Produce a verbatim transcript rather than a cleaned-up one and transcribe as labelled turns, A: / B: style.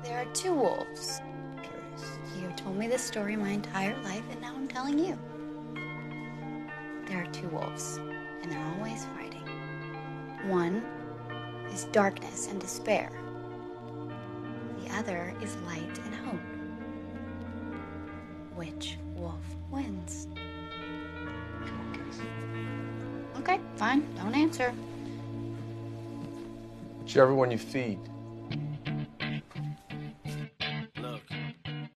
A: There are two wolves.
B: Okay.
A: You have told me this story my entire life, and now I'm telling you. There are two wolves, and they're always fighting. One is darkness and despair. The other is light and hope. Which wolf wins?
B: Come on, guys.
A: Okay, fine. Don't answer.
B: Whichever one you feed.